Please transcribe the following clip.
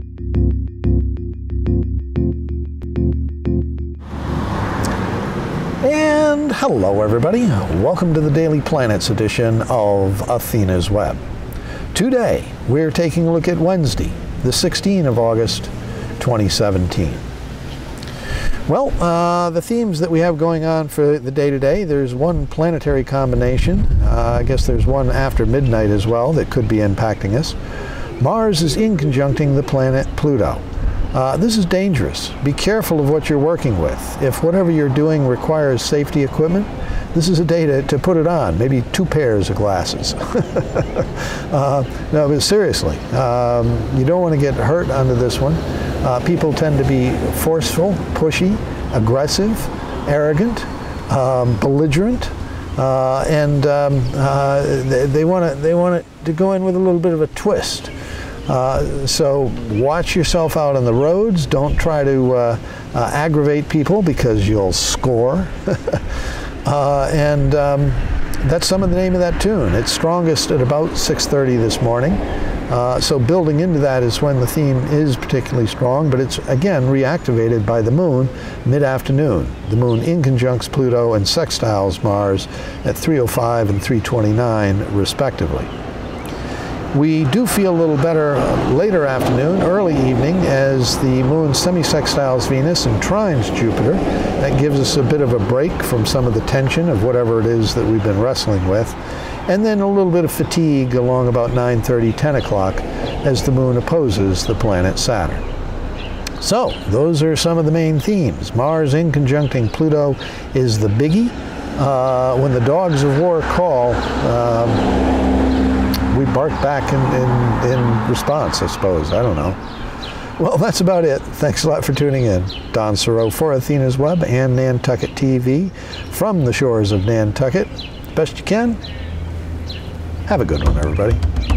And hello everybody, welcome to the Daily Planets edition of Athena's Web. Today we're taking a look at Wednesday, the 16th of August, 2017. Well, the themes that we have going on for the day today, there's one planetary combination. I guess there's one after midnight as well that could be impacting us. Mars is inconjuncting the planet Pluto. This is dangerous. Be careful of what you're working with. If whatever you're doing requires safety equipment, this is a day to put it on, maybe 2 pairs of glasses. No, but seriously, you don't want to get hurt under this one. People tend to be forceful, pushy, aggressive, arrogant, belligerent, and they want it to go in with a little bit of a twist. So watch yourself out on the roads. Don't try to aggravate people because you'll score. And that's some of the name of that tune. It's strongest at about 6:30 this morning. So building into that is when the theme is particularly strong, but it's again reactivated by the moon mid-afternoon. The moon inconjuncts Pluto and sextiles Mars at 3:05 and 3:29 respectively. We do feel a little better later afternoon, early evening, as the moon semi-sextiles Venus and trines Jupiter. That gives us a bit of a break from some of the tension of whatever it is that we've been wrestling with. And then a little bit of fatigue along about 9:30, 10 o'clock as the moon opposes the planet Saturn. So those are some of the main themes. Mars inconjuncting Pluto is the biggie. When the dogs of war call, we bark back in response, I suppose. I don't know. Well, that's about it. Thanks a lot for tuning in. Don Serow for Athena's Web and Nantucket TV from the shores of Nantucket. Best you can. Have a good one, everybody.